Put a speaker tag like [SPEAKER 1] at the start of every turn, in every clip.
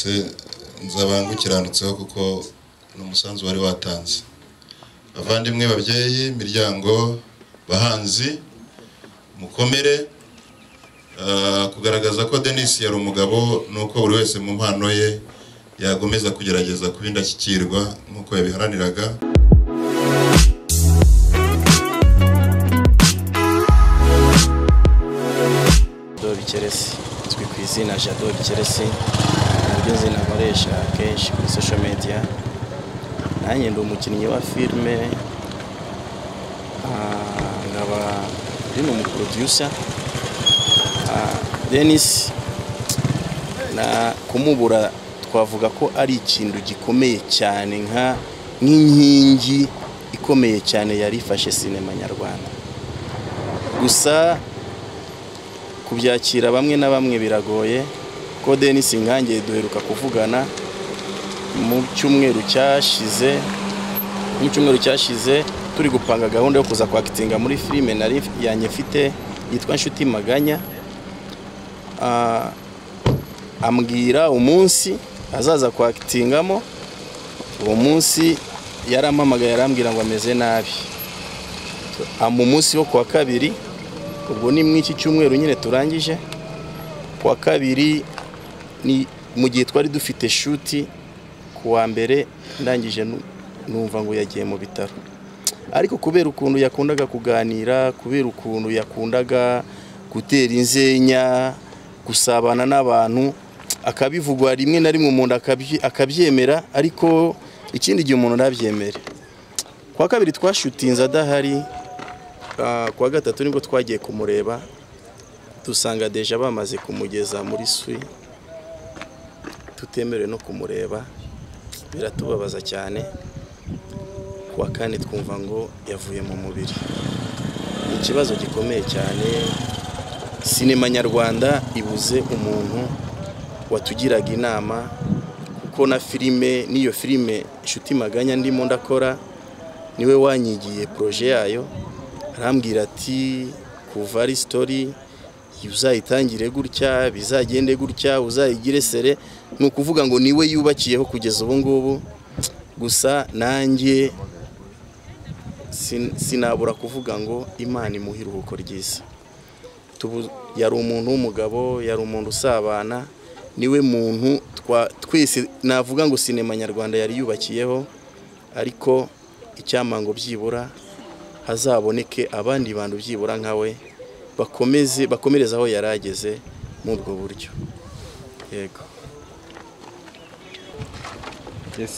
[SPEAKER 1] nzaba ngukiranutseho kuko n'umusanzu wari watanze. Bavandimwe babyeyi, miryango, bahanzi, mukomere kugaragaza ko Denis yari umugabo nuko buri wese mu mpano ye yagomeza kugerageza kubindashyikirwa nkuko yabiharaniraga.
[SPEAKER 2] Bikeresi twi ku izina Jado Bikeresi nibyo zina nkoresha kenshi kuri social media. Nanjye ndi umukinnyi wa filme nkaba ndi n'umuproducer. Denis na kumubura twavuga ko ari ikintu gikomeye cyane nk'inkingi ikomeye cyane yarifashe sinema nyarwanda. Gusa kubyakira bamwe na bamwe biragoye ko Denis nkange duheruka kuvugana mu cyumweru cyashize turi gupanga gahunda yo kuza kwakitinga muri filime nari yanye mfite yitwa Nshuti Maganya. Ambwira umunsi azaza kwakitingamo. Uwo munsi yarampamagaye arambwira ngo ameze nabi. Mu munsi wo kwa kabiri, ubwo ni mw'iki cyumweru nyine turangije, kwa kabiri ni mu gihe twari dufite shoot, kuwa mbere ndangije numva ngo yagiye mu bitaro. Ariko kubera ukuntu yakundaga kuganira, kubera ukuntu yakundaga gutera inzenya, gusabana n'abantu, akabivugwa rimwe na rimwe umuntu akabyemera, ariko ikindi gihe umuntu ntabyemere. Kwa kabiri twashutinze adahari. Kwa gatatu nibwo twagiye kumureba, dusanga deja bamaze kumugeza muri sui, tutemerewe no kumureba, biratubabaza cyane. Kwa kane twumva ngo yavuye mu mubiri. Ni ikibazo gikomeye cyane. Sinema nyarwanda ibuze umuntu watugiraga inama, kuko na filime niyo filime Nshuti Maganya ndimo ndakora niwe wanyigiye projet yayo. Arambwira ati kuva ari story uzayitangire gutya, bizagende gutya, uzayigire sere. Ni ukuvuga ngo niwe yubakiyeho kugeza ubu ngubu. Gusa nanjye sinabura kuvuga ngo Imana imuhe iruhuko ryiza. Yari umuntu w'umugabo, yari umuntu usabana, niwe muntu twese navuga ngo sinema nyarwanda yari yubakiyeho. Ariko icyama ngo byibura hazaboneke abandi bantu byibura nkawe bakomereza aho yarageze mu bwo buryo. Yego.
[SPEAKER 3] Yes.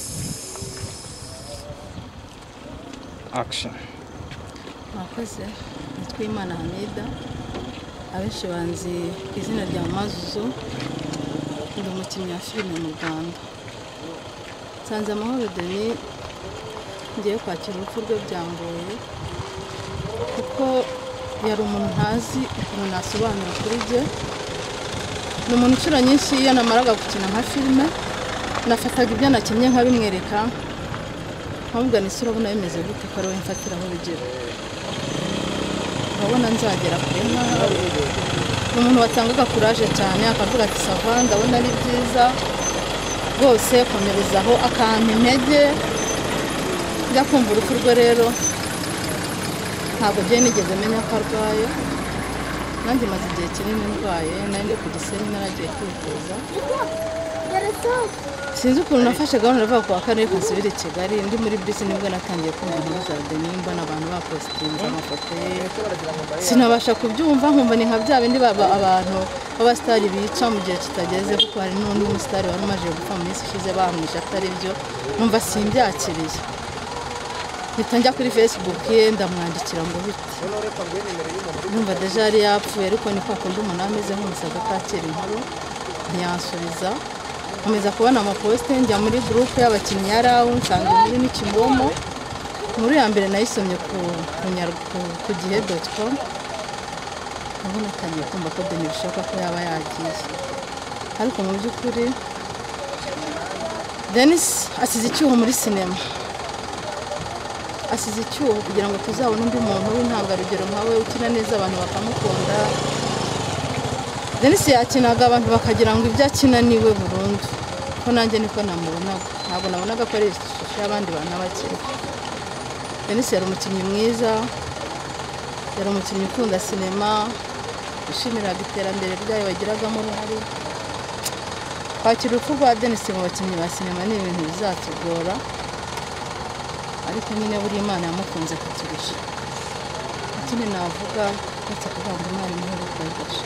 [SPEAKER 3] Action.
[SPEAKER 4] Mwakoze, nitwa Imana Hamida, abenshi banzi izina rya Mazuzo, ndi umukinnyi wa filime mu Rwanda. Nsanzamahoro Denis ngiye kwakira urupfu rwe byamgoye, kuko yari umuntu ntazi ukuntu nasobanura kuri bye. Ni umuntu inshuro nyinshi iyo namaraga gukina nka filime nafataga ibyo nakinnye nkabimwereka, nkavuga ni sura ubona bimeze gute ko ariwe mfatiraho urugero, urabona nzagera kure nkawe. Ni umuntu watangaga kuraje cyane, akavuga ati sava ndabona ari byiza rwose, komerezaho, akampa intege. Njya kumva urupfu rwe rero ntabwo bye nigeze menya ko arwaye. Nanjye maze igihe kinini ndwaye, nari ku Gisenyi naragiye kwivuza. Sinzi ukuntu nafashe gahunda navuga ko akarere kasubira i Kigali. Ndi muri bisi nibwo natangiye kumva muri Jardin, mbona abantu bapostinze amafoto ye. Sinabasha kubyumva, nkumva ni nka bya bindi abantu b'abastari bica mu gihe kitageze, kuko hari n'undi musitari wari umaze gupfa mu minsi ishize bamwishe atari byo. Numva simbyakiriye, mpita njya kuri Facebook ye ndamwandikira ngo bite. Numva deja yari yapfuye, ariko ni kwa kundi umuntu ameze nk'umusaga kakira inkuru, ntiyansubiza. Nkomeza kubona amaposte, njya muri groupe y'abakinnyi yaraho, nsanga muri n'Ikimomo. Muri ya mbere nayisomye ku gihe.com. Nabona tangiye kumva ko Denis bishoboka ko yaba yagiye, ariko mu by'ukuri Denis asize icyuho muri sinema. Asize icyuho kugira ngo tuzabone undi muntu w'intangarugero nkawe ukina neza abantu bakamukunda. Denis yakinaga abantu bakagira ngo ibyo akina niwe burundu. ko nanjye niko namubonaga, ntabwo nabonaga ko ari ishusho y'abandi bantu b'abakire. Denis yari umukinnyi mwiza, yari umukinnyi ukunda sinema, wishimiraga iterambere ryayo wagiragamo uruhare. Kwakira urupfu rwa Denis mu bakinnyi ba sinema ni ibintu bizatugora, ariko nyine buri Imana yamukunze kuturusha. Ikindi navuga ndetse kuvuga ngo Imana imuhe kwigisha.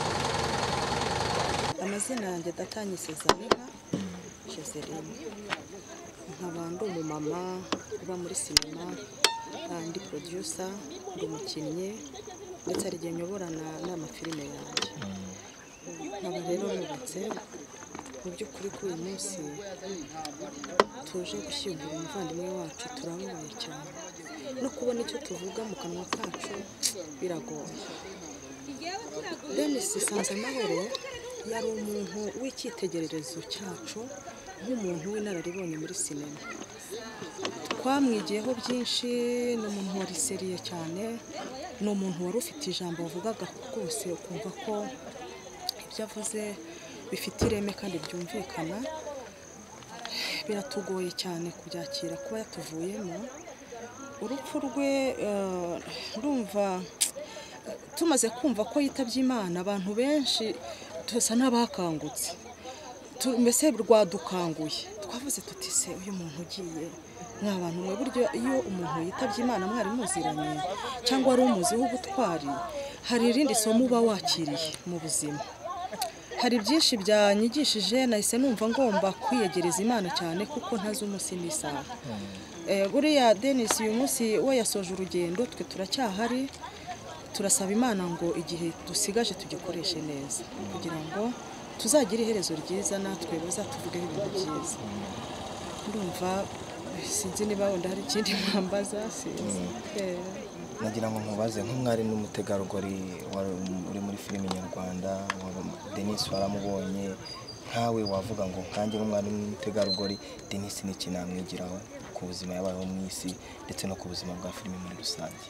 [SPEAKER 5] Amazina yanjye Datanyi Sezanina Joseline, nkaba ndi umumama uba muri sinema, ndi producer, ndi umukinnyi ndetse hari igihe nyoborana n'amafilime yanjye. Nkaba rero nubatse mu by'ukuri kuri uyu munsi tuje gushyingura umuvandimwe wacu, turababaye cyane no kubona icyo tuvuga mu kanwa kacu biragoye. Denis Sanzamahoro yari umuntu w'icyitegererezo cyacu, nk'umuntu w'inararibonye muri sinema. Twamwigiyeho byinshi, ni umuntu wari seriye cyane, ni umuntu wari ufite ijambo wavugaga rwose ukumva ko ibyo avuze bifite ireme kandi byumvikana. Biratugoye cyane kubyakira kuba yatuvuyemo. Urupfu rwe ndumva tumaze kumva ko yitabye Imana, abantu benshi tusa n'abakangutse, mbese rwadukanguye. Twavuze tuti se uyu muntu ugiye nk'abantu mwe, buryo iyo umuntu yitabye Imana mwari muziranye cyangwa ari umuziho ubutwari, hari irindi somo uba wakiriye mu buzima. Hari byinshi byanyigishije, nahise numva ngomba kwiyegereza Imana cyane kuko ntazi umunsi n'isaha. Buriya Denis uyu munsi we yasoje urugendo, twe turacyahari. Turasaba Imana ngo igihe dusigaje tugikoreshe neza kugira ngo tuzagire iherezo ryiza, natwe bazatuvugeho ibintu byiza. Ndumva sinzi niba wenda hari ikindi mwambaza. Sinzi.
[SPEAKER 6] Nagira ngo nkubaze nk'umwari n'umutegarugori uri muri filime nyarwanda, Denis waramubonye, nkawe wavuga ngo nkanjye nk'umwari n'umutegarugori Denis ni iki namwigiraho ku buzima yabayeho mu isi ndetse no ku buzima bwa filime muri rusange?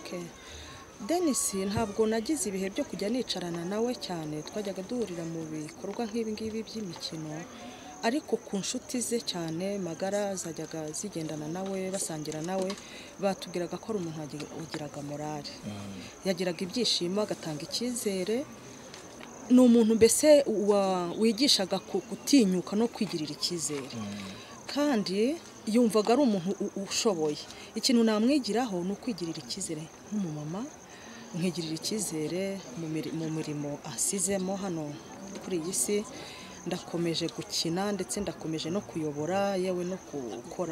[SPEAKER 5] Denis ntabwo nagize ibihe byo kujya nicarana nawe cyane, twajyaga duhurira mu bikorwa nk'ibi ngibi by'imikino, ariko ku nshuti ze cyane magara zajyaga zigendana nawe, basangira nawe, batubwiraga ko ari umuntu wagiraga morale, yagiraga ibyishimo, agatanga icyizere. Ni umuntu mbese wigishaga gutinyuka no kwigirira icyizere, kandi yumvaga ari umuntu ushoboye. Ikintu namwigiraho ni ukwigirira icyizere nk'umumama, nkigirira icyizere mu mirimo asizemo hano kuri iyi si. Ndakomeje gukina ndetse ndakomeje no kuyobora, yewe no gukora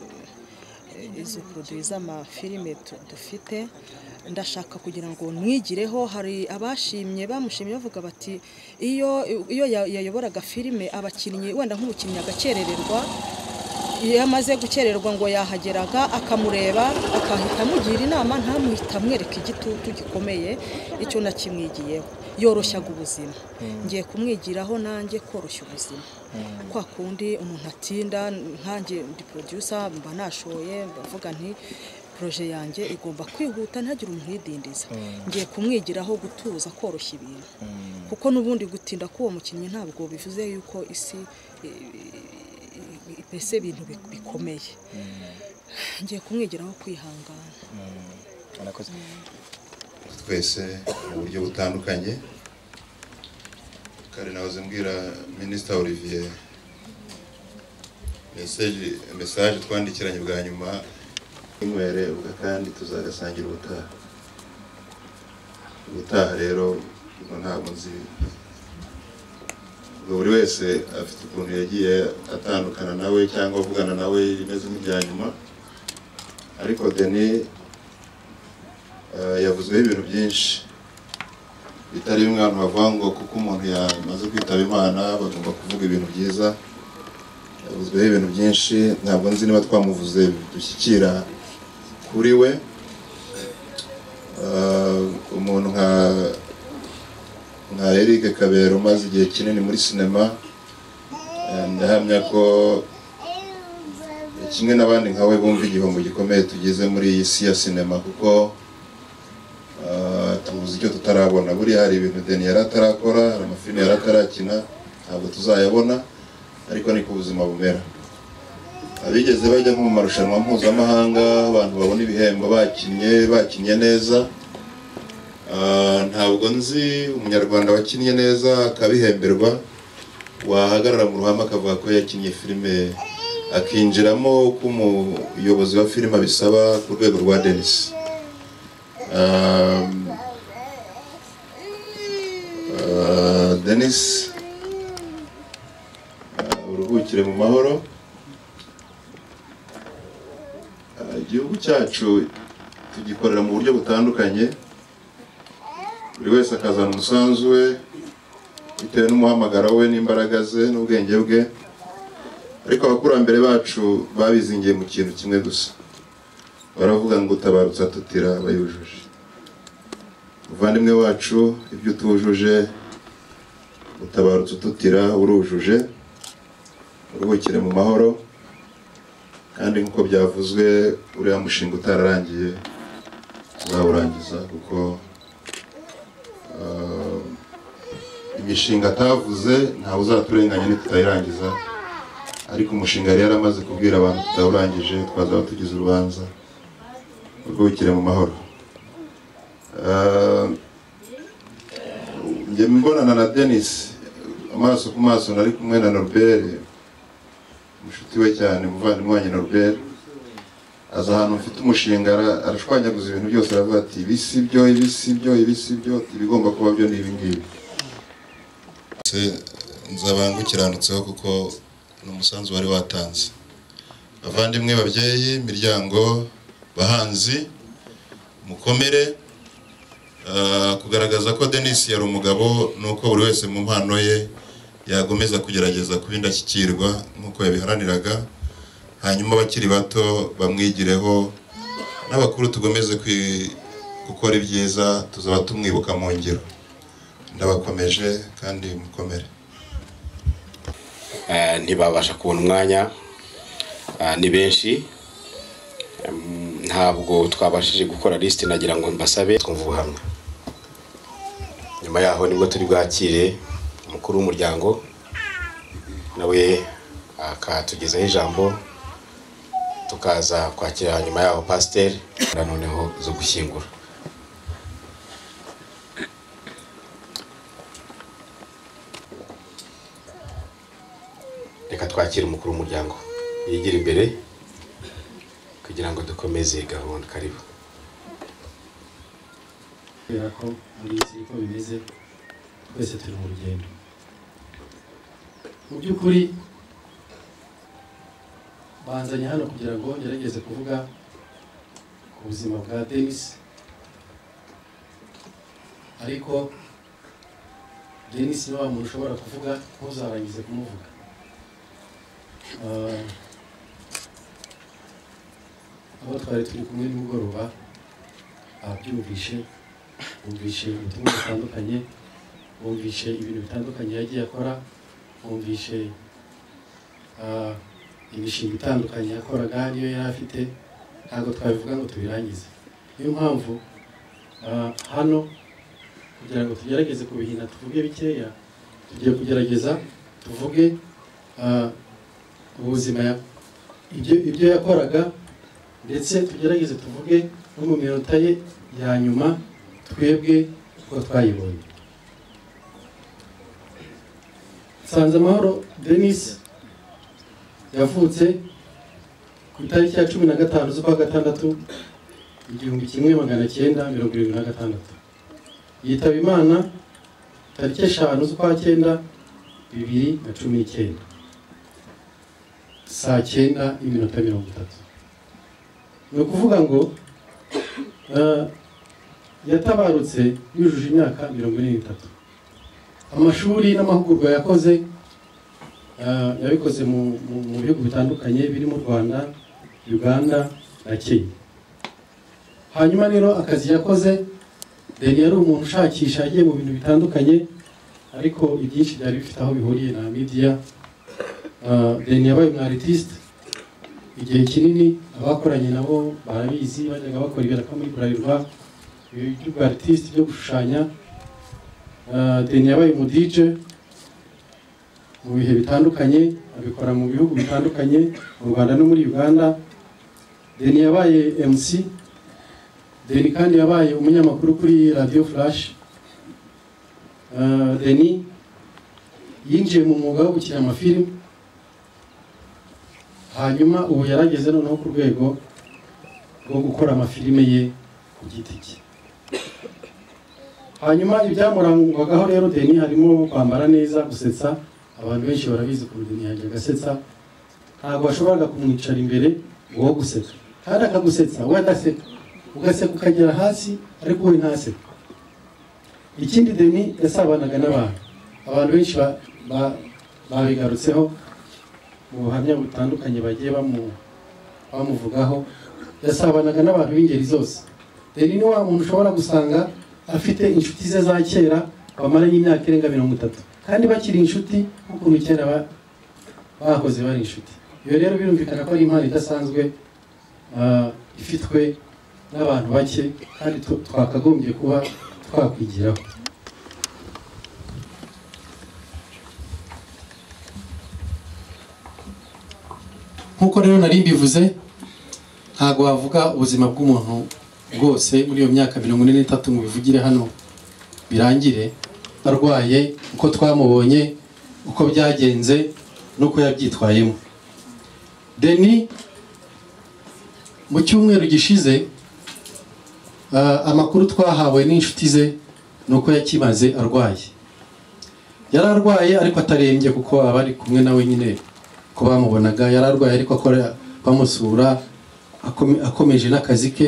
[SPEAKER 5] izo produit z'amafilime dufite. Ndashaka kugira ngo mwigireho. Hari abashimye bamushimye bavuga bati iyo yayoboraga filime abakinnyi, wenda nk'umukinnyi agakerererwa, iyo amaze gukererwa ngo yahageraga akamureba akahita amugira inama, ntamwita amwereka igitutu gikomeye. Icyo nakimwigiyeho, yoroshyaga ubuzima. Ngiye kumwigiraho nanjye koroshya ubuzima, kwa kundi umuntu atinda. Nkanjye ndi producer, mba nashoye, bavuga nti projet yanjye igomba kwihuta, ntagire umuntu yidindiza. Ngiye kumwigiraho gutuza, koroshya ibintu, kuko n'ubundi gutinda k'uwo mukinnyi ntabwo bivuze yuko isi mbese ibintu bikomeye. Ngiye kumwigiraho kwihangana.
[SPEAKER 1] Twese mu buryo butandukanye. Kare nahoze mbwira Minisitiri Olivier message twandikiranye bwa nyuma, inywere ubwo kandi tuzagasangira ubutaha. Rero ntabwo nzi, buri wese afite ukuntu yagiye atandukana nawe cyangwa avugana nawe rimeze nk'ibya nyuma, ariko Denis yavuzweho ibintu byinshi bitari bimwe abantu bavuga ngo kuko umuntu yamaze kwitaba Imana bagomba kuvuga ibintu byiza. Yavuzweho ibintu byinshi, ntabwo nzi niba twamuvuze dushyikira kuri we. Umuntu nka Eric Kabera umaze igihe kinini muri sinema, ndahamya ko kimwe n'abandi nkawe bumva igihombo gikomeye tugeze muri iyi si ya sinema, kuko tubuze icyo tutarabona. Buriya hari ibintu Denis yari atarakora, hari amafilime yari atarakina, ntabwo tuzayabona. ariko niko ubuzima bumera. Abigeze bajya nko mu marushanwa mpuzamahanga abantu babona ibihembo bakinnye neza, ntabwo nzi umunyarwanda wakinnye neza akabihemberwa wahagarara mu ruhame akavuga ko yakinnye filime akinjiramo ko umuyobozi wa filime abisaba ku rwego rwa Denis. Denis uruhukire mu mahoro. Igihugu cyacu tugikorera mu buryo butandukanye, buri wese akazana umusanzu we bitewe n'umuhamagaro we n'imbaraga ze n'ubwenge bwe, ariko abakurambere bacu babizingiye mu kintu kimwe gusa, baravuga ngo utabarutse atutira bayujuje. Muvandimwe wacu, ibyo utujuje utabarutse ututira urujuje, uruhukire mu mahoro. Kandi nk'uko byavuzwe uriya mushinga utararangiye uzawurangiza, kuko imishinga atavuze ntawe uzaturenganya nitutayirangiza, ariko umushinga yari yaramaze kubwira abantu tutawurangije twazaba tugize urubanza. Uruhukire mu mahoro. Njye mbonana na Denis amaso ku maso, nari kumwe na Norbert mushuti we cyane, muvandimwe wanjye Norbert. Aza ahantu mfite umushinga arashwanyaguza ibintu byose, aravuga ati ibi si byo, ibigomba kuba byo ni ibi ngibi. Nzaba ngukiranutseho kuko ni umusanzu wari watanze. Bavandimwe, babyeyi, imiryango, bahanzi, mukomere. Kugaragaza ko Denis yari umugabo nuko buri wese mu mpano ye yagomeza kugerageza kuba indashyikirwa nk'uko yabiharaniraga, hanyuma abakiri bato bamwigireho, n'abakuru tugomeze gukora ibyiza, tuzaba tumwibuka mu ngiro. Ndabakomeje kandi mukomere.
[SPEAKER 7] Ntibabasha kubona umwanya, ni benshi, ntabwo twabashije gukora liste. Nagira ngo mbasabe twumva ubuhamya, nyuma yaho nibwo turi bwakire umukuru w'umuryango nawe akatugezaho ijambo, tukaza kwakira nyuma yaho pasiteri noneho zo gushyingura. Reka twakire umukuru w'umuryango yigira imbere kugira ngo dukomeze gahunda. Karibu.
[SPEAKER 8] Kubera ko muri isi uko bimeze twese turi mu rugendo. Mu by'ukuri banzanye hano kugira ngo ngerageze kuvuga ku buzima bwa Denis, ariko Denis ni wa muntu ushobora kuvuga ntuzarangize kumuvuga. Abo twari turi kumwe nimugoroba abyumvishe, bumvishe ubutumwa butandukanye, bumvishe ibintu bitandukanye yagiye akora, bumvishe imishinga itandukanye yakoraga niyo yari afite. Ntabwo twabivuga ngo tubirangize. Niyo mpamvu hano kugira ngo tugerageze kubihina tuvuge bikeya, tugiye kugerageza tuvuge ubuzima ibyo yakoraga, ndetse tugerageze tuvuge no mu minota ye ya nyuma twebwe uko twayibonye. Nsanzamahoro Denis yavutse ku itariki ya 15 z'ukwa gatandatu 1976. Yitaba Imana tariki 5 z'ukwa 9 2019 saa 9:30. Ni ukuvuga ngo yatabarutse yujuje imyaka 43. Amashuri n'amahugurwa yakoze yabikoze mu bihugu bitandukanye birimo Rwanda, Uganda na Kenya. Hanyuma rero akazi yakoze, Denis yari umuntu ushakisha agiye mu bintu bitandukanye, ariko ibyinshi byari bifite aho bihuriye na media. Denis yabaye umu artiste igihe kinini, abakoranye nabo barabizi, bajyaga bakora ibiraka muri Bralirwa, ibyo artiste byo gushushanya. Denis yabaye umu DJ, mu bihe bitandukanye, abikora mu bihugu bitandukanye, mu Rwanda no muri Uganda. Deni yabaye MC, Deni kandi yabaye umunyamakuru kuri Radio Flash. Deni yinjiye mu mwuga wo gukina amafilimi, hanyuma ubu yarageze noneho ku rwego rwo gukora amafilime ye ku giti cye. Hanyuma ibyamurangwagaho rero Deni harimo kwambara neza, gusetsa. Abantu benshi barabizi ko Deni yajyaga asetsa, ntabwo washoboraga kumwicara imbere ngo wo guseka, kandi akagusetsa we adaseka, ugaseka ukagera hasi ariko we ntaseka. Ikindi Deni yasabanaga n'abantu, abantu benshi babigarutseho mu buhamya butandukanye bagiye bamuvugaho. Yasabanaga n'abantu b'ingeri zose. Deni ni wa muntu ushobora gusanga afite inshuti ze za kera bamaranye imyaka irenga 30, kandi bakiri inshuti nk'ukuntu kera bahoze bari inshuti. Iyo rero birumvikana ko ari impano idasanzwe ifitwe n'abantu bake, kandi twakagombye kuba twakwigiraho. Nk'uko rero nari mbivuze, ntabwo wavuga ubuzima bw'umuntu bwose muri iyo myaka 43 ngo bivugire hano birangire. Arwaye, uko twamubonye, uko byagenze nuko yabyitwayemo. Deni mu cyumweru gishize, amakuru twahawe n'inshuti ze nuko yakimaze arwaye. Yararwaye ariko atarembye, kuko abari kumwe nawe nyine ko bamubonaga. Yararwaye ariko akora bamusura, akomeje n'akazi ke.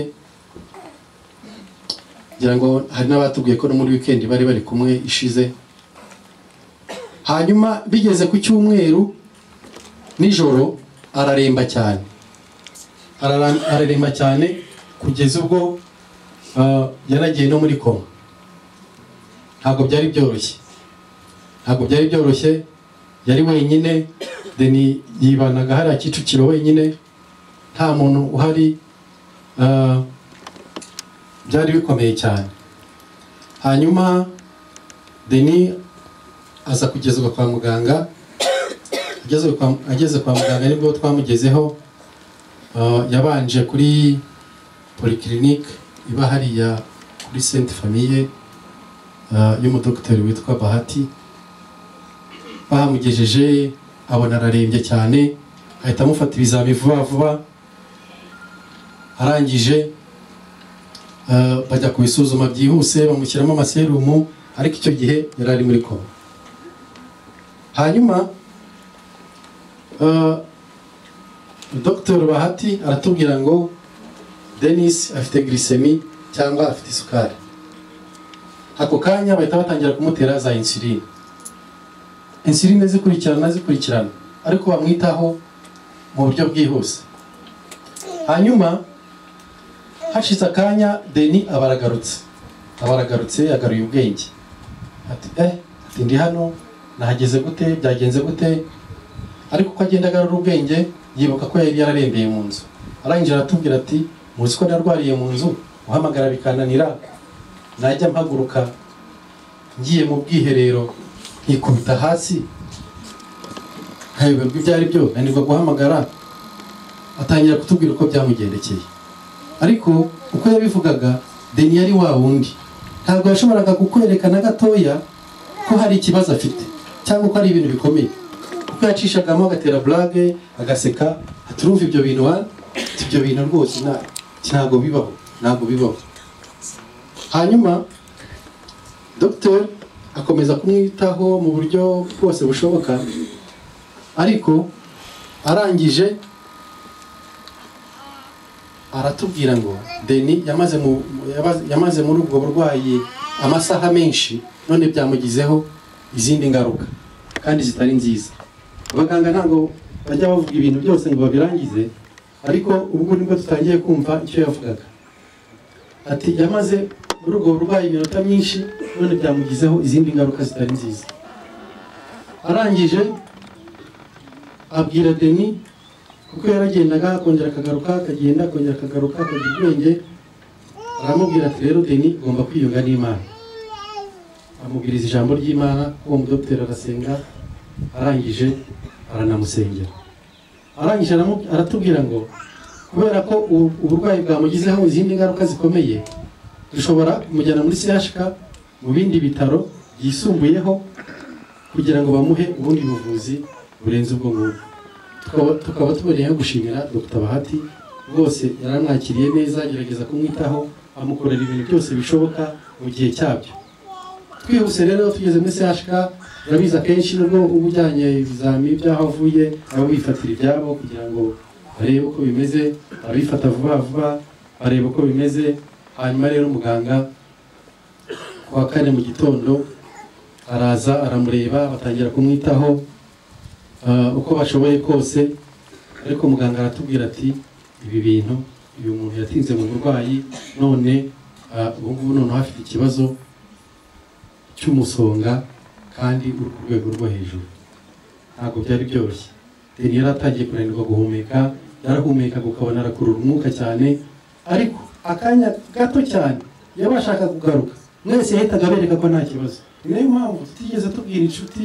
[SPEAKER 8] Ngira ngo hari n'abatubwiye ko no muri weekend bari kumwe ishize. Hanyuma bigeze ku cyumweru nijoro araremba cyane, araremba cyane kugeza ubwo yaragiye no muri koma. Ntabwo byari byoroshye, yari wenyine. Deni yibanaga hariya Kicukiro wenyine, nta muntu uhari. Byari bikomeye cyane. Hanyuma Deni aza kugezwa kwa muganga. Ageze kwa muganga nibwo twamugezeho. Yabanje kuri polyclinique iba hariya kuri Sainte Famille y'umudokiteri witwa Bahati. Bahamugejeje abona ararembye cyane, ahita amufata ibizami vuba. Arangije bajya kubisuzuma byihuse, bamushyiramo amaserumu, ariko icyo gihe yari ari muri koma. Hanyuma Dr. Bahati aratubwira ngo Denis afite glycemie cyangwa afite isukari. Ako kanya bahita batangira kumutera za insuline. Insuline zikurikirana, ariko bamwitaho mu buryo bwihuse. Hanyuma hashize akanya Deni abaragarutse yagaruye ubwenge. Ati ndi hano, nahageze gute, byagenze gute? Ariko uko agenda agarura ubwenge, yibuka ko yari yararembeye mu nzu. Arangije aratubwira ati, muzi ko narwariye mu nzu, uhamagara bikananira, najya mpaguruka ngiye mu bwiherero nkikubita hasi, nkayoberwa ibyo ari byo, nanirwa guhamagara. Atangira kutubwira uko byamugendekeye. Ariko uko yabivugaga, Deni yari wa wundi, ntabwo yashoboraga kukwerekana gatoya ko hari ikibazo afite cyangwa ko ari ibintu bikomeye, kuko yacishagamo agatera blague, agaseka. Turumva ibyo bintu ibyo bintu rwose ntabwo bibaho. Hanyuma Dr. akomeza kumwitaho mu buryo bwose bushoboka, ariko arangije aratubwira ngo Deni yamaze muri ubwo burwayi amasaha menshi, none byamugizeho izindi ngaruka kandi zitari nziza. Abaganga ntabwo bajya bavuga ibintu byose ngo babirangize, ariko ubwo nibwo tutangiye kumva icyo yavugaga. Ati yamaze muri ubwo burwayi iminota myinshi, none byamugizeho izindi ngaruka zitari nziza. Arangije abwira Deni, kuko yaragendaga akongera akagaruka, akagenda akongera akagaruka, akagira ubwenge. Aramubwira ati rero Deni, ugomba kwiyunga n'Imana. Amubwiriza ijambo ry'Imana, uwo mudokiteri arasenga, arangije aranamusengera, arangije aratubwira ngo kubera ko uburwayi bwamugizeho izindi ngaruka zikomeye dushobora kumujyana muri CHK mu bindi bitaro byisumbuyeho kugira ngo bamuhe ubundi buvuzi burenze ubwo ngubwo. Tukaba tuboneyeho gushimira Dr. Bahati rwose yaramwakiriye neza, agerageza kumwitaho, amukorera ibintu byose bishoboka mu gihe cyabyo. Twihuse rero tugeze muri CHK, urabizi akenshi nubwo ubujyanye ibizami by'aho avuye abo bifatira ibyabo kugira ngo barebe uko bimeze, abifata vuba vuba barebe uko bimeze. Hanyuma rero muganga kuwa 4 mu gitondo araza aramureba, batangira kumwitaho uko bashoboye kose, ariko muganga aratubwira ati ibi bintu uyu muntu yatinze mu burwayi, none ubu ngubu noneho afite ikibazo cy'umusonga kandi uri ku rwego rwo hejuru. Ntabwo byari byoroshye. Deni yari atangiye kunanirwa guhumeka, yarahumeka ukabona arakurura umwuka cyane, ariko akanya gato cyane yabashaka kugaruka mwese yahitaga abereka ko nta kibazo. Niyo mpamvu tutigeze tubwira inshuti,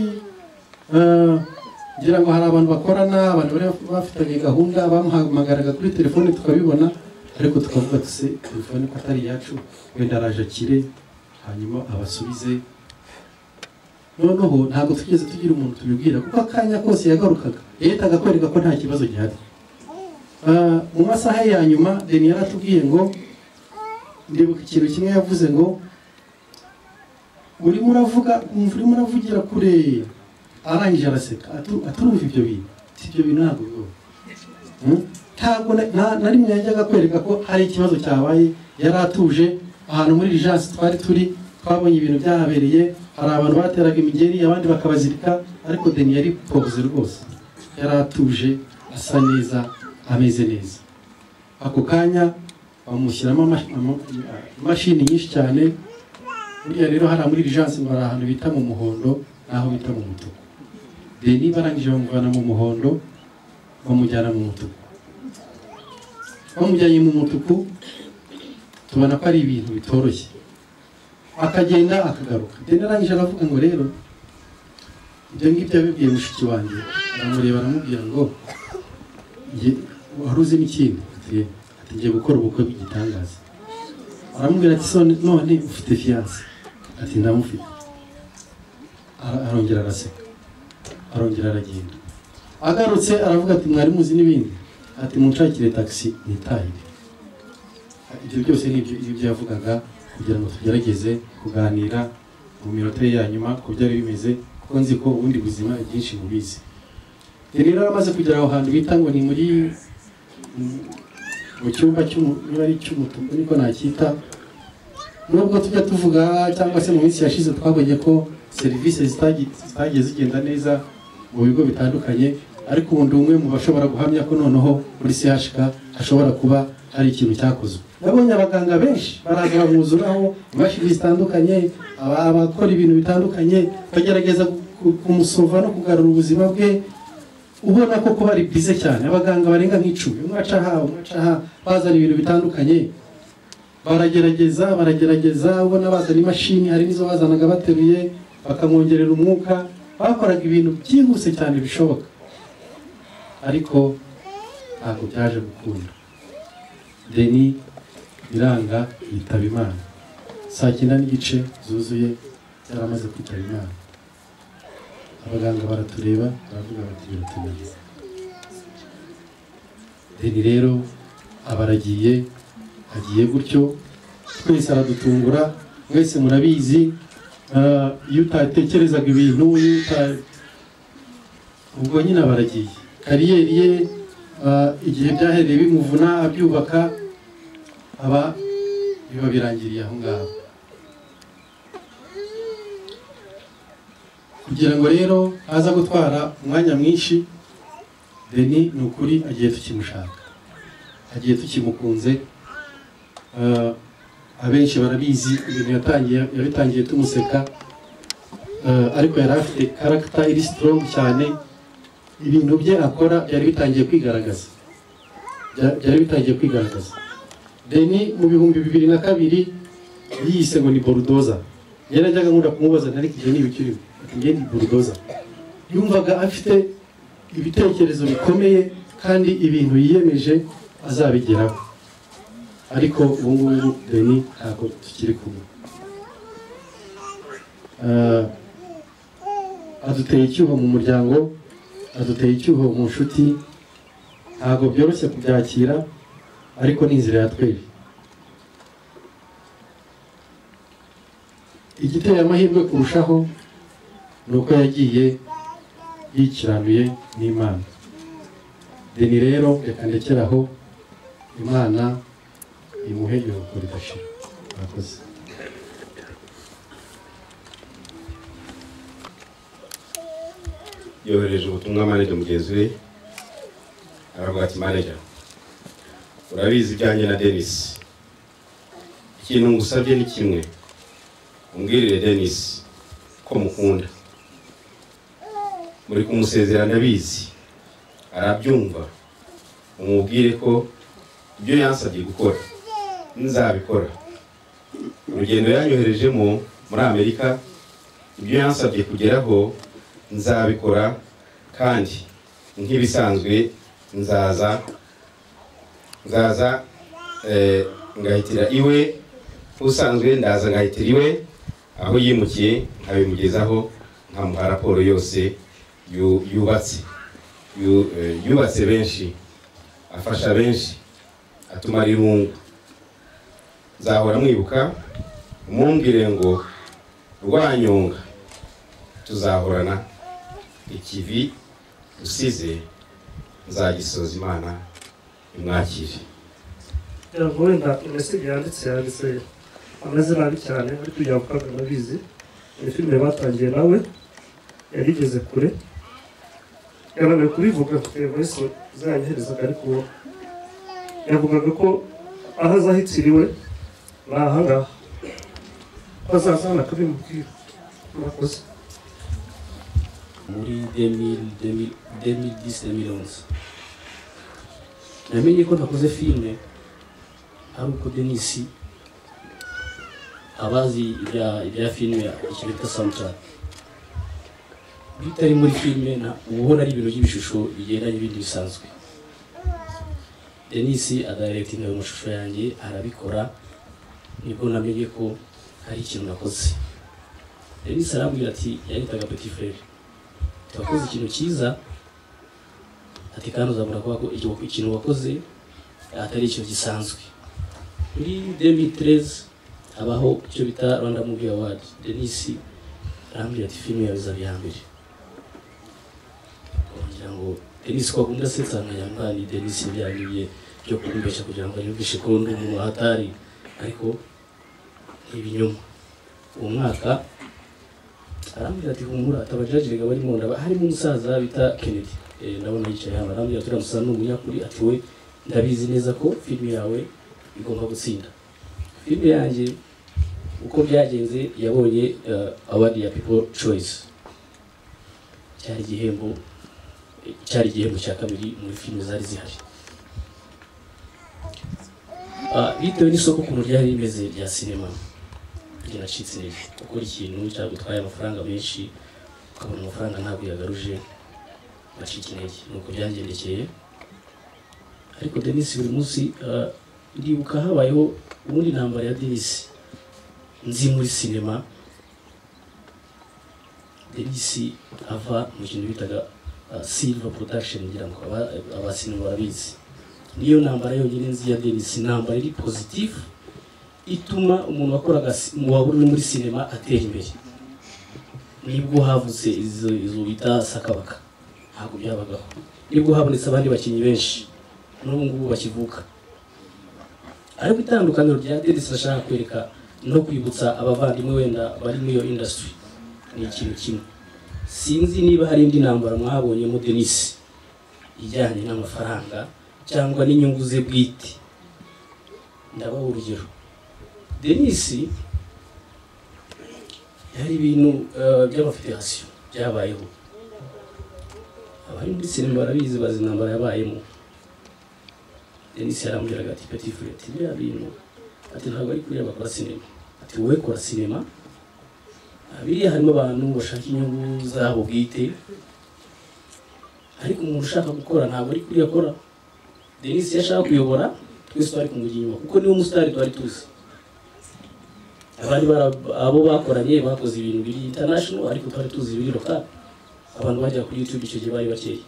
[SPEAKER 8] ngira ngo hari abantu bakorana, abantu bari bafitanye gahunda, bamuhamagaraga kuri telefone tukabibona, ariko tukavuga tuse telefone ko atari yacu, wenda araje akire hanyuma abasubize. Noneho ntabwo tugeze tugira umuntu tubibwira, kuko akanya kose yagarukaga yahitaga kwereka ko nta kibazo gihari. Mu masaha ya nyuma Deni yaratubwiye ngo, ndibuka ikintu kimwe yavuze ngo urimo uravugira kure, arangije araseka aturumva ibyo bintu, si ibyo bintu ntabwo bibaho. Ntabwo na rimwe yajyaga kwereka ko hari ikibazo cyabaye. Yari atuje ahantu muri urgence twari turi, twabonye ibintu byahabereye, hari abantu bateraga imigeri abandi bakabazirika, ariko Deni yari pose rwose, yari atuje asa neza ameze neza. Ako kanya bamushyiramo imashini nyinshi cyane. Buriya rero hari muri urgence ngo hari ahantu bita mu muhondo naho bita mu mutuku. Deni barangije bamuvana mu muhondo bamujyana mu mutuku. Bamujyanye mu mutuku tubona ko ari ibintu bitoroshye, akagenda akagaruka. Deni arangije aravuga ngo rero ibyo ngibyo yabibwiye mushiki wanjye, aramureba aramubwira ngo wari uzi n'ikindi? Ati ngiye gukora ubukwe bw'igitangaza. Aramubwira ati none ufite fiance? Ati ndamufite. Arongera araseka, arongera aragenda. Agarutse aravuga ati mwari muzi n'ibindi? Ati munshakire taxi nitahire. Ibyo byose ni ibyo yavugaga kugira ngo tugerageze kuganira mu minota ya nyuma ku byari bimeze, kuko nzi ko ubundi buzima byinshi mubizi. Rero amaze kugera aho hantu bita ngo ni muri mu cyumba cy'umutuku niko nakita. Nubwo tujya tuvuga cyangwa se mu minsi yashize twabonye ko serivisi zitagiye zigenda neza mu bigo bitandukanye, ariko ubundi umwe mu bashobora guhamya ko noneho muri CHK hashobora kuba hari ikintu cyakozwe. Nabonye abaganga benshi baraza bamwuzuraho imashini zitandukanye, abakora ibintu bitandukanye, bagerageza kumusova no kugarura ubuzima bwe, ubona ko kuba ari bize cyane. Abaganga barenga nk'icumi, umwacaha bazana ibintu bitandukanye, baragerageza ubona bazana imashini, hari nizo bazanaga bateruye bakamwongerera umwuka, bakoraga ibintu byihuse cyane bishoboka, ariko ntabwo byaje gukunda. Deni biranga yitaba Imana. 9:30 zuzuye yaramaze kwitaba Imana. Abaganga baratureba baravuga bati biratumye. Deni rero abaragiye agiye gutyo, twese aradutungura. Mwese murabizi, iyo utatekerezaga ibintu, ubwo nyine abaragiye. Kariyeri ye igihe byahereye bimuvuna abyubaka, biba birangiriye aho ngaho. Kugira ngo rero aza gutwara umwanya mwinshi, Deni ni ukuri agiye tukimushaka, agiye tukimukunze. Abenshi barabizi ibintu yabitangiye tumuseka, ariko yari afite character iri strong cyane. Ibintu bye akora byari bitangiye kwigaragaza. Deni mu 2002 yise ngo ni bulldozer. Yarajyaga nkunda kumubaza nari kije n'ibikiri, ati nge ni bulldozer. yumvaga afite ibitekerezo bikomeye kandi ibintu yiyemeje azabigeraho, ariko ubu ngubu Deni ntabwo tukiri kumwe. Aduteye icyuho mu muryango, aduteye icyuho mu nshuti, ntabwo byoroshye kubyakira, ariko ni inzira yatwere. Igiteye amahirwe kurushaho ni uko yagiye yikiranuye n'Imana. Deni rero reka ndekeraho, Imana imuhe iruhuko ridashira. Murakoze.
[SPEAKER 7] yohereje ubutumwa manager mugenzi we aravuga ati manager, urabizi ibyanjye na Denis, ikintu ngusabye ni kimwe, umbwirire Denis ko mukunda, muri kumusezera ndabizi arabyumva, umubwire ko ibyo yansabye gukora nzabikora. Urugendo yanyoherejemo muri Amerika, ibyo yansabye kugeraho nzabikora, kandi nk'ibisanzwe nzaza ngahitira iwe, usanzwe ndaza ngahitira iwe aho yimukiye, nkabimugezaho nkamuha raporo yose yubatse benshi, afasha benshi, atumara irungu. Nzahora mwibuka, umumbwire ngo Rwanyonga tuzahorana, ikivi usize nzagisoza, Imana imwakire.
[SPEAKER 9] wenda message yanditse ameze nabi cyane, ariko yavugaga nabizi. Ni filime batangiye nawe yarigeze kure, yananiwe kubivuga twese zanyoherezaga, ariko yavugaga ko aho azahitiriwe ni ahangaha, bazazana akabimubwira. Murakoze.
[SPEAKER 10] Muri 2010-2011 namenye ko nakoze filime ari uko Denis abazi ibya filime ikintu bita soundtrack bitari muri filime, ubona ari ibintu by'ibishusho bigendanye ibindi bisanzwe. Denis adirectinga mu mashusho yanjye arabikora, nibwo namenye ko hari ikintu nakoze. Denis arambwira ati, yahitaga Petit Frere, twakoze ikintu cyiza, ati kandi uzabura ko ikintu wakoze atari ikintu gisanzwe. Muri 2013 abaho icyo bita Rwanda Movie Award. Denis arambwira ati filime yawe izaba iya mbere. Kugira ngo Denis ko akunda setsa nkayamba, ni Denis byangiye byo kumbesha kugira ngo yumvishe ko ndi umuntu hatari, ariko ibinyoma. Uwo mwaka arambwira ati humura, atabajajirega barimo harimo umusaza bita Kennedy, ndabona yicaye hano, arambwira turamusa n'umunyakuri, ati we ndabizi neza ko filime yawe igomba gutsinda. Filime yanjye uko byagenze yabonye award ya People Choice, cyari igihembo cya kabiri muri filime zari zihari. Bitewe n'isoko ukuntu ryari rimeze rya sinema, ryaracitse intege. Gukora ikintu cyagutwaye amafaranga menshi, ukabona amafaranga ntabwo yagaruje, bacika intege. Nuko byangendekeye. Ariko Denis buri munsi ndibuka habayeho ubundi intambara ya Denis nzi muri sinema. Denis ava mu kintu bitaga Silver Production, ngira ngo abasinema barabizi. Niyo ntambara yonyine nzi ya Denis, intambara iri positive ituma umuntu wakoraga uri muri sinema atera imbere. Nibwo havutse izo bita sakabaka, ntabwo byabagaho. Nibwo habonetse abandi bakinnyi benshi, n'ubu ngubu bakivuka. Ariko itandukaniro rya Denis ashaka kwereka no kwibutsa abavandimwe wenda bari muri iyo industry ni ikintu kimwe. Sinzi niba hari indi ntambara mwahabonyemo Denis ijyanye n'amafaranga cyangwa n'inyungu ze bwite. Ndabaha urugero. Denis hari ibintu by'amafederasiyo byabayeho, abari muri sinema barabizi, bazi intambara yabayemo. Denis yarambwiraga ati Petit Frere, ati biriya bintu ati ntabwo ari kuriya bakora sinema, ati wowe kora sinema, biriya harimo abantu bashaka inyungu zabo bwite, ariko umuntu ushaka gukora ntabwo ari kuri yakora. Denis yashaka kuyobora twese twari kumujya inyuma kuko niwe musitari twari tuzi. Abandi abo bakoranye bakoze ibintu biri international ariko twari tuzi ibiri local. Abantu bajya kuri YouTube icyo gihe bari bakeye.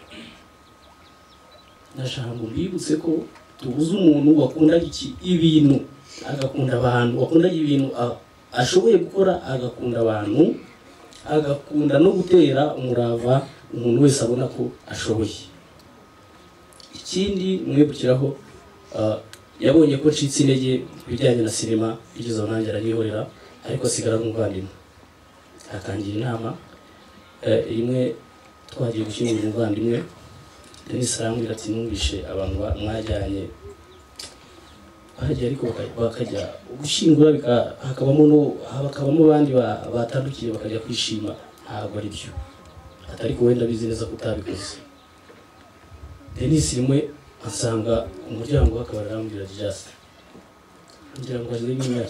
[SPEAKER 10] Nashaka ngo mbibutse ko tubuze umuntu wakunda ibintu agakunda abantu, wakunda ibintu ashoboye gukora agakunda abantu, agakunda no gutera umurava umuntu wese abona ko ashoboye. Ikindi mwebukiraho yabonye ko ncitse intege bijyanye na sinema bigeze aho nanjye aranyihorera ariko asigara n'umuvandimwe. Akangira inama rimwe twagiye gushyingura umuvandimwe. Denis arambwira ati numvishe abantu mwajyanye bahajya ariko bakajya gushyingura hakabamo abandi batandukiye bakajya kwishima, ntabwo ari byo. Atari ko wenda bizi neza ko utabikoze. Denis rimwe asanga umuryango hakaba arambwira just ngira ngo aje n'imyaka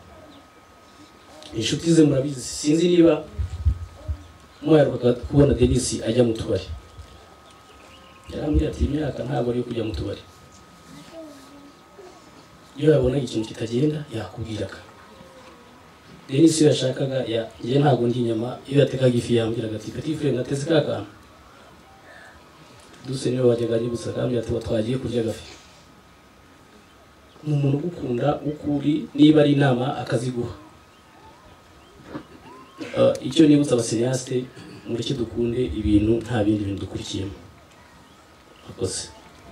[SPEAKER 10] 2. Inshuti ze murabizi, sinzi niba mwaheruka kubona Denis ajya mu tubari. Yarambwira ati imyaka ntabwo ari kujya mu tubari. Iyo yabona ikintu kitagenda yakubwiraga. Denis yashakaga ye ntabwo ndi inyama, iyo yatekaga ifi yambwiraga ati petit frère nateze kakana. Duse niwe wajyaga nyibutsa kandi ati twagiye kurya gafi. Ni umuntu ugukunda ukuri, niba ari inama akaziguha. Icyo nibutsa abasiniaste muri cyo dukunde ibintu nta bindi bintu dukurikiyemo. Akose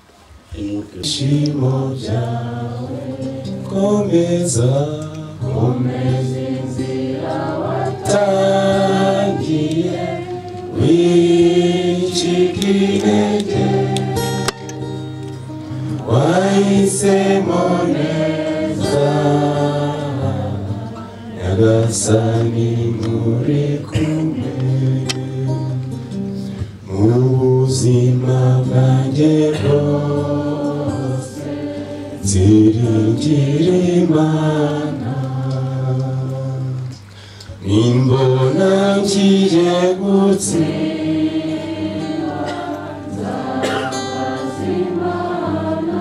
[SPEAKER 11] Shimo byawe komeza inzira watangiye wicika intege wahisemo neza Nyagasani muri kumwe mu buzima bwanjye bwose nziringira Imana nimbona ngiye gutsindwa nzabaza Imana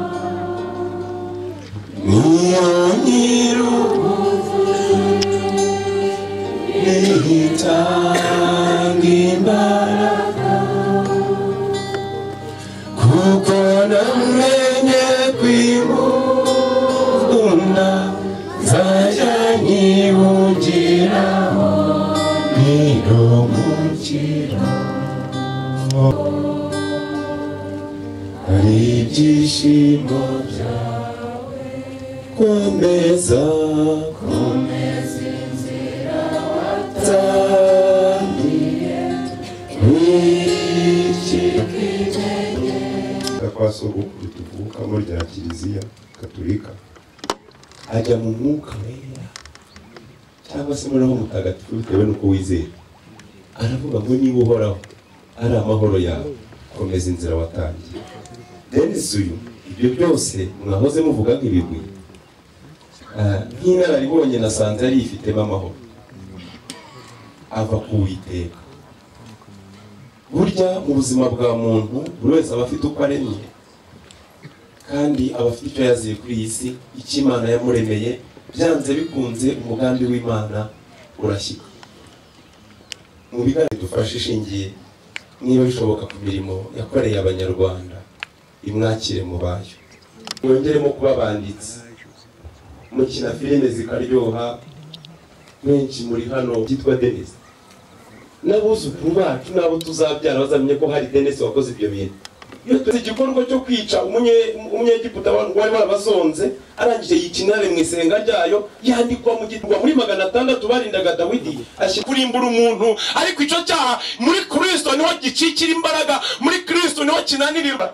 [SPEAKER 11] niyo nihitanga imbaraga kuko namenye kwimukunda nzajya nyihungiraho niromukira hari ibyishimo byawe komeza inzira watangiye wicika intege kwa sogokuru tuvukamo rya Kiliziya Gatolika ajya mu mwuka wera cyangwa se muri aho mutagatifu bitewe n'uko wizera aravuga ngo niba uhoraho ari amahoro yawe komeza inzira watangiye. Denis uyu ibyo byose mwahoze muvuga nk'ibigwi nk'inararibonye nasanze ari ifitemo amahoro ava ku Uwiteka. Burya mu buzima bwa muntu buri wese aba afite uko aremye kandi aba afite icyo yaziye kuri iyi si, icyo Imana yamuremeye, byanze bikunze umugambi w'Imana urashyika. Mu biganiro dufashe ishingiye niba bishoboka ku mirimo yakoreye Abanyarwanda imwakire mu bayo, mwongeremo kuba banditsi, mukina filime zikaryoha. Benshi muri hano byitwa Denis, n'abuzukuru bacu n'abo tuzabyara bazamenye ko hari Denis wakoze ibyo bintu. Iyo tuzi igikorwa cyo kwica umunyegiputa wari warabasonze arangije yikinare mu isenga ryayo, yandikwa mu gitwa muri 600 barindaga Dawidi kurimbura umuntu. Ariko icyo cyaha muri Kristo niho gicikira imbaraga, muri Kristo niho kinanirirwa.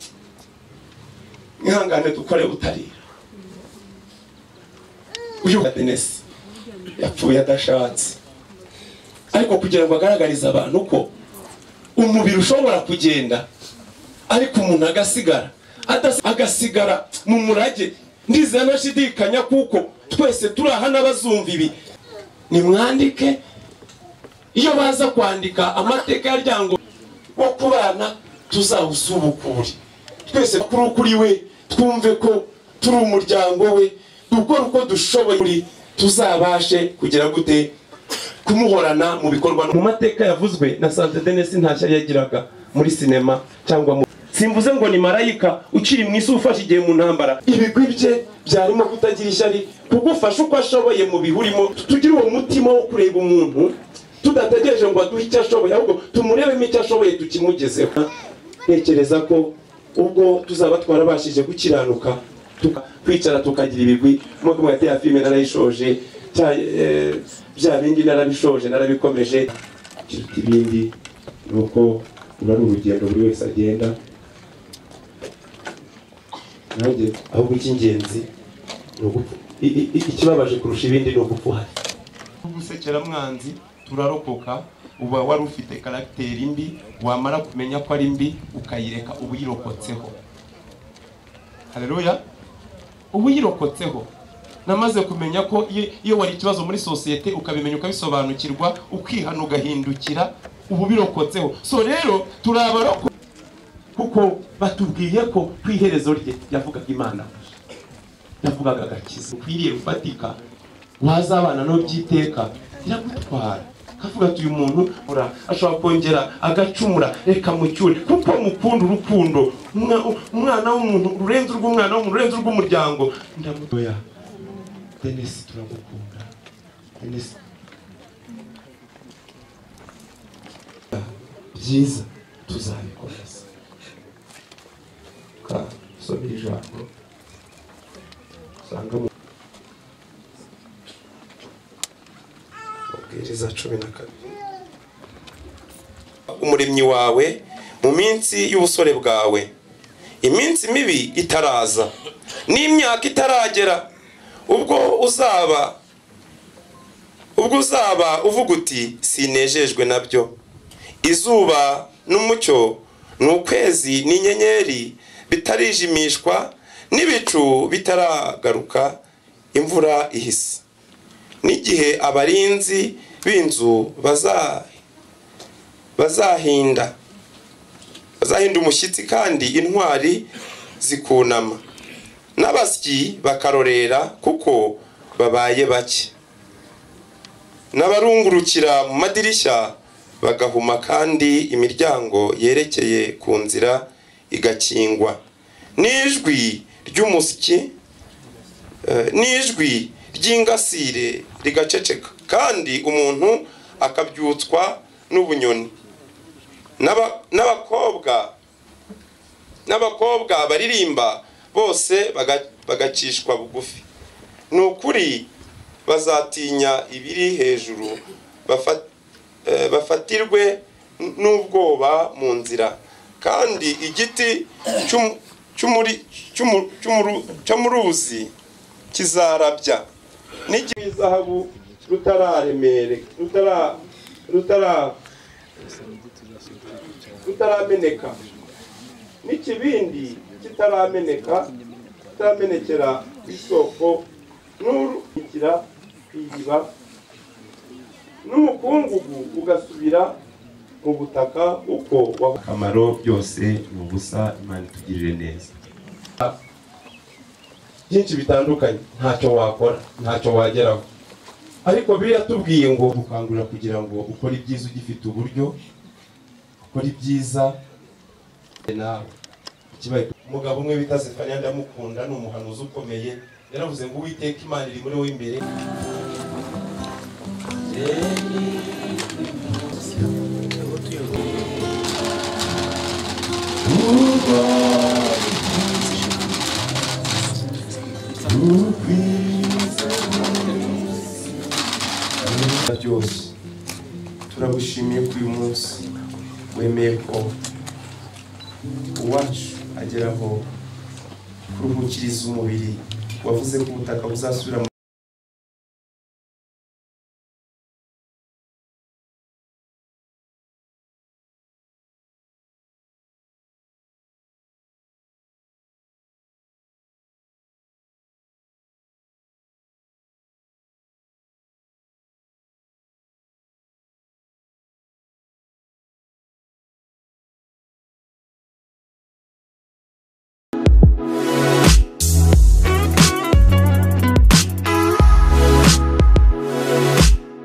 [SPEAKER 11] Ihangane dukore butarira. Uyu Denis yapfuye adashatse, ariko kugira ngo agaragarize abantu ko umubiri ushobora kugenda ariko umuntu agasigara mu murage. Ndizera ntashidikanya kuko twese turi aha n'abazumva ibi nimwandike. Iyo baza kwandika amateka ya Ryango wo kubana tuzawusubukure twese kuri we twumve ko turi umuryango we dukora uko dushoboye tuzabashe kugira gute kumuhorana mu bikorwa mu mateka yavuzwe na Sante Denis ntashya yagiraga muri sinema cyangwa simvuze ngo ni marayika ukiri mu isi ufashe igihe mu ntambara ibigwi bye byarimo kutagira ishyari kugufasha uko ashoboye mu bihurimo tugira uwo mutima wo kureba umuntu tudategereje ngo aduhe icyo ashoboye ahubwo tumurebemo icyo ashoboye tukimugezeho ntekereza ko ubwo tuzaba twarabashije gukiranuka kwicara tukagira ibigwi nk'uko mwateye filime narayishoje bya bindi narabishoje narabikomeje kiruta ibindi nuko uru ari urugendo buri wese agenda nanjye ahubwo icy'ingenzi ni ugupfa ikibabaje kurusha ibindi ni ugupfa uhari gusekera mwanzi turarokoka uba wari ufite karagiteri mbi wamara kumenya ko ari mbi ukayireka uba uyirokotseho haleluya uba uyirokotseho namaze kumenya ko iyo wari ikibazo muri sosiyete ukabimenya ukabisobanukirwa ukihana ugahindukira ubu birokotseho so rero turabaroko kuko batubwiye ko kwiherezo rye yavugaga Imana yavugaga agakiza ukwiriye gufatika wazabana no byiteka iragutwara kavuga ati uyu muntu ashobora kongera agacumura reka mucyure kuko mukunda urukundo umwana w'umuntu rurenze urw'umwana w'umuntu rurenze urw'umuryango ndamutoya Denis turagukunda Denis byiza tuzabikomeza ka somera ijambo usanga mu Mubwiriza 12 umuremyi wawe mu minsi y'ubusore bwawe iminsi mibi itaraza n'imyaka itaragera ubwo uzaba uvuga uti sinejejwe nabyo izuba n'umucyo n'ukwezi n'inyenyeri bitarijimishwa n'ibicu bitaragaruka imvura ihise n'igihe abarinzi b'inzu bazahinda umushyitsi kandi intwari zikunama n'abasyi bakarorera kuko babaye bake n'abarungurukira mu madirishya bagahuma kandi imiryango yerekeye ku nzira igakingwa n'ijwi ry'umusyi n'ijwi ry'ingasire rigaceceka kandi umuntu akabyutswa n'ubunyoni n'abakobwa baririmba bose bagacishwa bugufi ni ukuri bazatinya ibiri hejuru bafatirwe n'ubwoba mu nzira kandi igiti cy'umuruzi kizarabya n'igizahabu rutarameneka n'ikibindi kitaramenekera isoko n'urukira iriba n'umukungugu ugasubira mu butaka uko akamaro byose ni ubusa Imana itugirire neza byinshi bitandukanye ntacyo wakora ntacyo wageraho ariko biratubwiye ngo gukangurira kugira ngo ukore ibyiza ugifite uburyo ukora ibyiza nawe umugabo umwe bita Zefania ndamukunda ni umuhanuzi ukomeye yaravuze ngo Uwiteka Imana iri muri we imbere byose turagushimiye ko uyu munsi wemeye ko uwacu ageraho kuruhukiriza umubiri wavuze ko ubutaka buzasubira mu